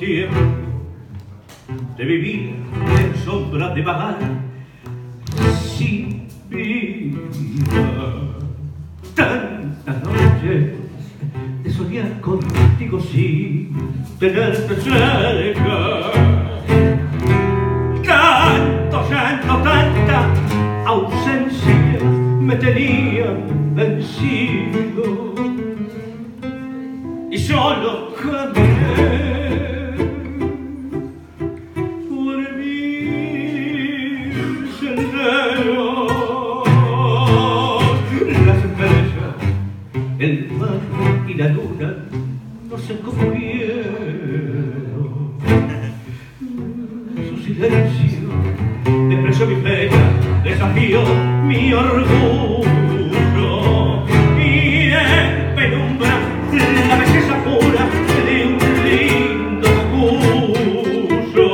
tiempo de vivir en sombra, de vagar sin vida. Tantas noches de soñar contigo sin tenerte cerca. Tanto llanto, tanta ausencia me tenían vencido y solo caminé por mi sendero. Las estrellas, el mar y la luna no se confundieron. Su silencio expresó mi pena, desafió mi orgullo y en penumbra la belleza pura de un lindo cuyo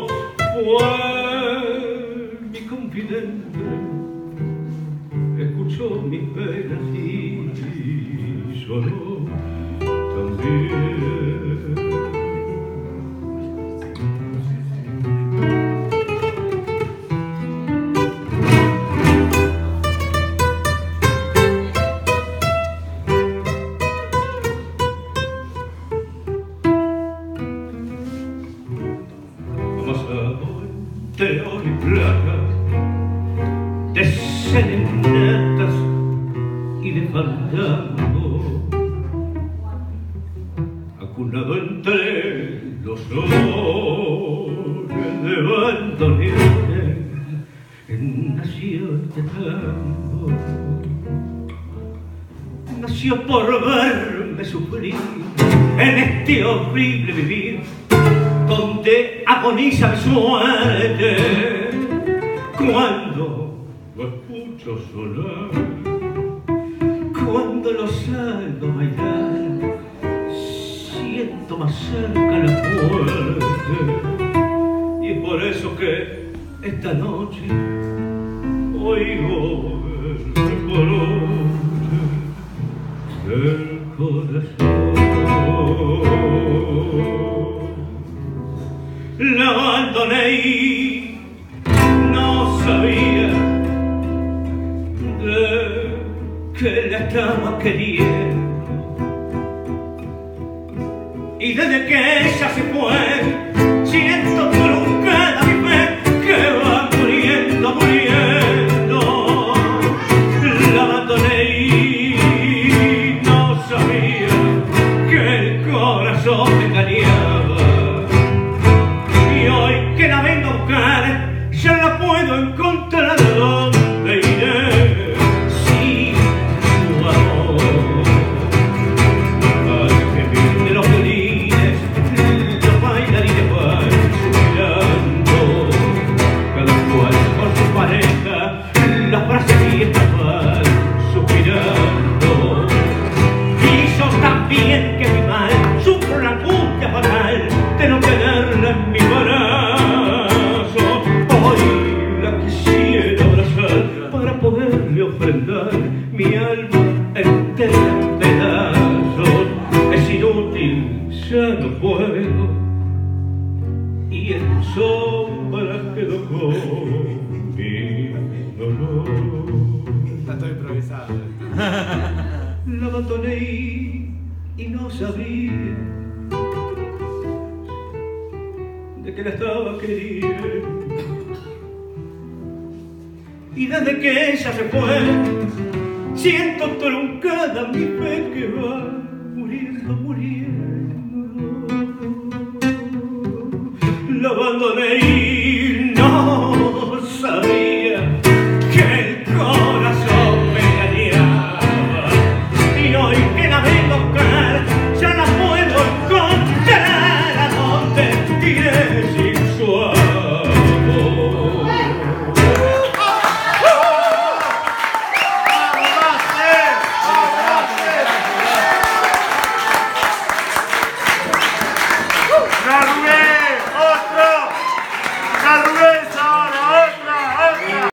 fue mi confidente, escuchó mis penas y lloró también. De oro y plata, de serenatas y de fandango, acunado entre los soles de bandoneones, nació este tango. Nació por verme sufrir en este horrible vivir donde agoniza mi suerte. Cuando lo escucho sonar, cuando lo salgo bailar, siento más cerca la muerte. Y es por eso que esta noche oigo el reproche del corazón. La abandoné y no sabía de que la estaba queriendo. Y desde que ella se fue, siento truncada mi fe que va muriendo, muriendo. La abandoné y no sabía que el corazón me engañaba. Que la vengo a buscar, ya la puedo encontrar. ¿Dónde iré sin tu amor? Al gemir de los violines, los bailarines van suspirando, cada cual con su pareja, las frases viejas van suspirando. Y yo también, que mi mal, sufro la angustia fatal de no tenerla en mi barazo. Para poderle ofrendar mi alma entera en pedazos. Es inútil, ya no puedo, y en sombra quedo con mi dolor. Está todo improvisado. La abandoné y no sabía de que la estaba queriendo. Y desde que ella se fue, siento truncada mi fe que va